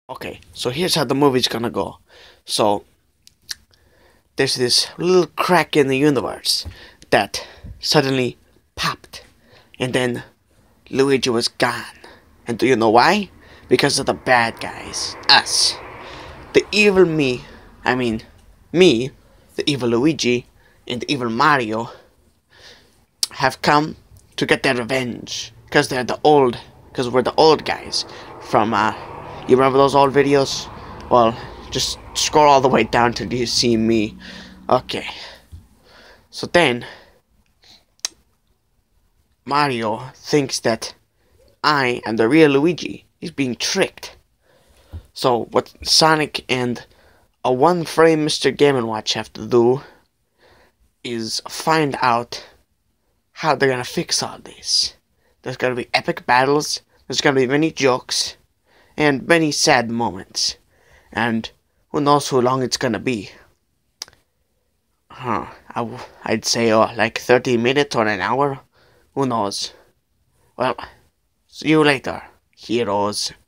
Okay, so here's how the movie's gonna go. So, there's this little crack in the universe that suddenly popped, and then Luigi was gone. And do you know why? Because of the bad guys. Us. The evil me, I mean, me, the evil Luigi, and the evil Mario have come to get their revenge. Because we're the old guys from, you remember those old videos? Well, just scroll all the way down till you see me. Okay. So then, Mario thinks that I am the real Luigi. He's being tricked. So what Sonic and a one-frame Mr. Game & Watch have to do is find out how they're gonna fix all this. There's gonna be epic battles, there's gonna be many jokes, and many sad moments. And who knows how long it's gonna be. I'd say like 30 minutes or an hour. Who knows? Well, see you later, heroes.